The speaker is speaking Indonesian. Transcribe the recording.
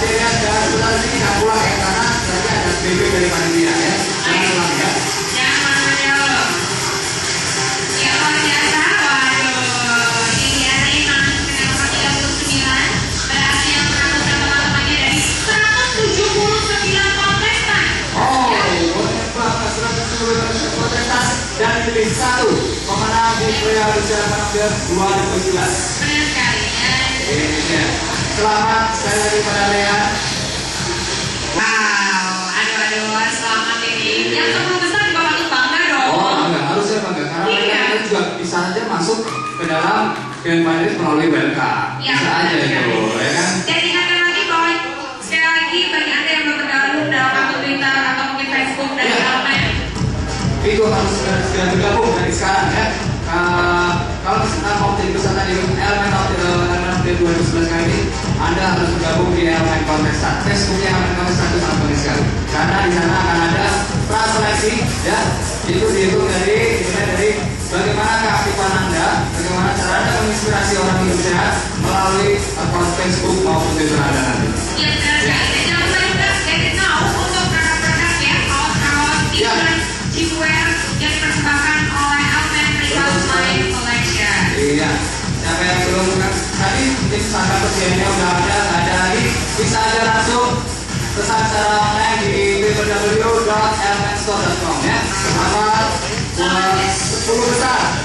lihat ya, sebelah sini nggak pulang ya, karena tadi ada BB dari panitia ya. Jangan pulang ya. Jangan ayo. Ya luar biasa, waduh. Ini biasanya masuk ke nomor 39. Berarti yang melakukan teman-temannya dari 179 kontestan. Oh, banyak banget 179 kontestan dan pilih satu pemenang di Korea Asia Manager 2011. Benar sekali. Ini dia. Selamat sekali lagi pada Lea. Wow, aduh, selamat ini. Yang sebelum besar juga patut bangga dong. Oh, enggak, harusnya bangga karena mereka juga bisa aja masuk ke dalam grand finalist melalui welcome. Bisa aja itu, ya kan? Dan ingatkan lagi bahwa sekali lagi bagi anda yang belum tergabung dalam akun Twitter atau mungkin Facebook dari Almen, itu harus segera bergabung dari sekarang ya. Kalau misalnya mau jadi peserta di elemen 2011 kali ini, Anda harus bergabung di elemen kontestan. Facebooknya elemen kontestan itu sangat penting sekali, karena di sana akan ada praseleksi ya. Itu dihitung dari bagaimana keaktifan Anda, bagaimana cara Anda menginspirasi orang hidup sehat melalui akun Facebook maupun Twitter Anda nanti. ya benar sekali. Dan jangan lupa juga dari now untuk produk-produk ya, kaos-kaos, t-shirt, jeepwear yang dipersembahkan oleh Almen Retail Line Collection. Iya, siapa yang belum kan tadi tim sangka persiapannya udah ada, nggak ada lagi, bisa aja langsung pesan secara online di www.elementstore.com ya. Selamat buat 10 besar.